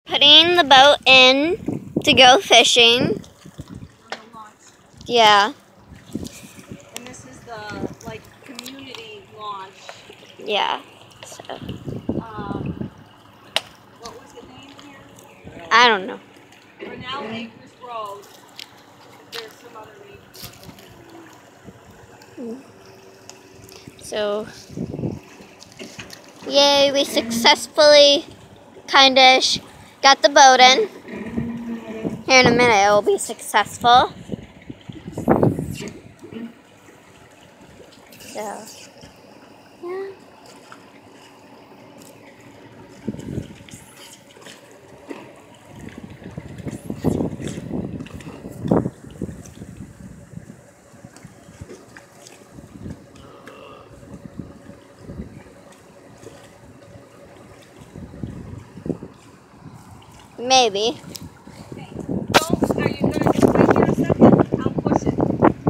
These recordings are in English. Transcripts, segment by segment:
Putting the boat in to go fishing. Yeah. And this is the community launch. Yeah. So. What was the name here? I don't know. Grinnell Acres Road. There's some other names. So, yay, we successfully kinda got the boat in. Here in a minute it will be successful. So, yeah. Maybe. Are you going to just wait here a second? I'll push it.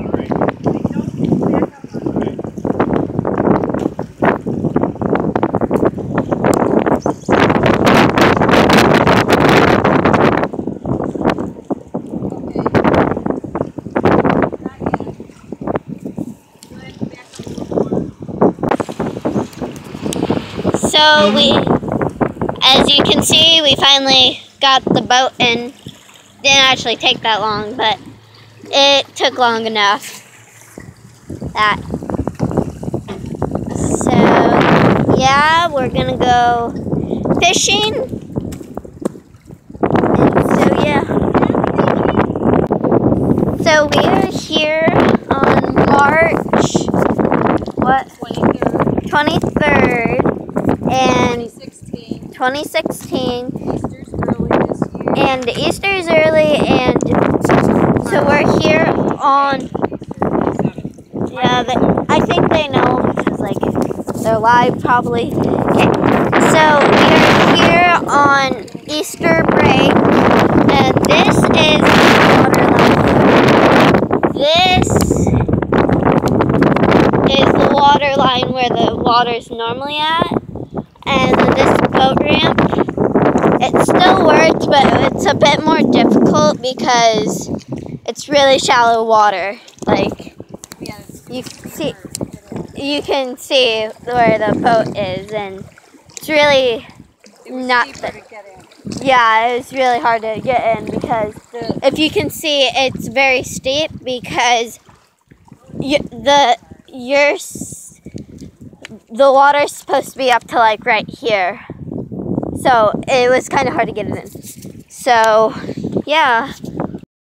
So as you can see, we finally got the boat in. Didn't actually take that long, but it took long enough. So yeah, we're gonna go fishing. And so yeah. So we are here on March 23rd and 2016. Easter's early this year. And Easter's early, and so we're here on, I think they know because they're live probably. Okay, so we're here on Easter break, and this is the water line where the water's normally at, and this boat ramp. It still works, but it's a bit more difficult because it's really shallow water. You can see where the boat is, and it's really yeah, it's really hard to get in because if you can see, it's very steep because the water's supposed to be up to right here. So it was kind of hard to get it in. So, yeah.